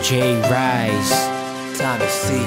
J Rise, Time to see.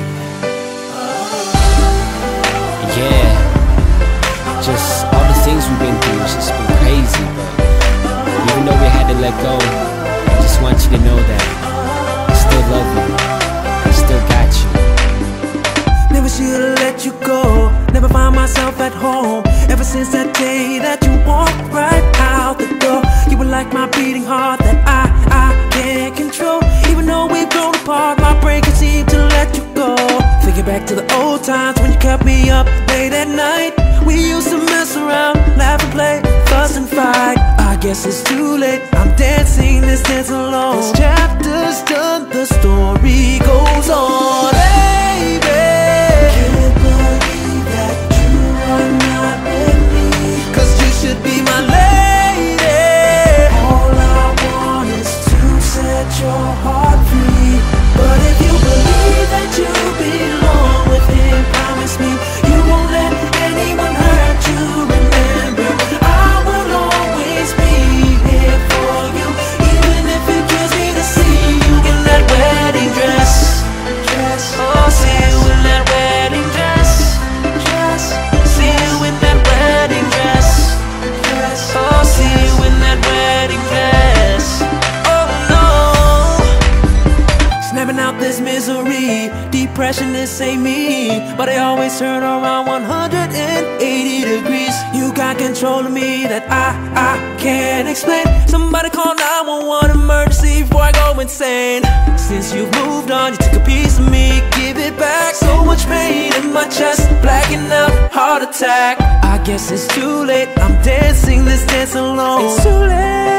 yeah. Just all the things we've been through, it's just been crazy. But even though we had to let go, I just want you to know that I still love you, I still got you. Never should've let you go. Never find myself at home. Ever since that day that you walked right out the door. You were like my beating heart that I can't control. Even though we've grown apart, my brain can seem to let you go. Thinking back to the old times when you kept me up late at night. We used to mess around, laugh and play, fuss and fight. I guess it's too late, I'm dancing this dance alone. This chapter's done, the story goes on. Baby, can't believe that you are not with me, 'cause you should be my lady. All I want is to set your heart free. But if you believe that you belong with him, promise me you won't let anyone hurt you. Remember, I will always be here for you, even if it kills me to see you in that wedding dress. Oh, see you in that wedding dress. See you in that wedding dress. Oh, see you in that wedding dress. Oh no, snapping out this misery. Depression, this ain't me, but I always turn around 180 degrees. You got control of me that I can't explain. Somebody call 911 emergency before I go insane. Since you've moved on, you took a piece of me, give it back. So much pain in my chest, blacking out, heart attack. I guess it's too late, I'm dancing this dance alone. It's too late.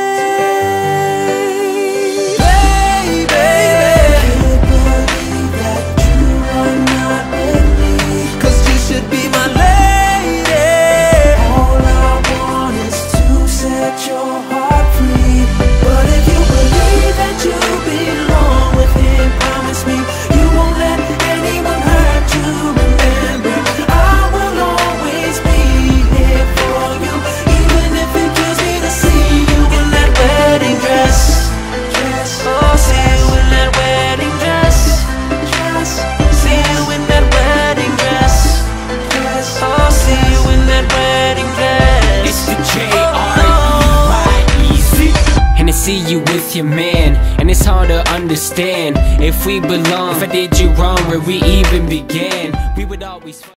See you with your man, and it's hard to understand if we belong. If I did you wrong, where we even began, we would always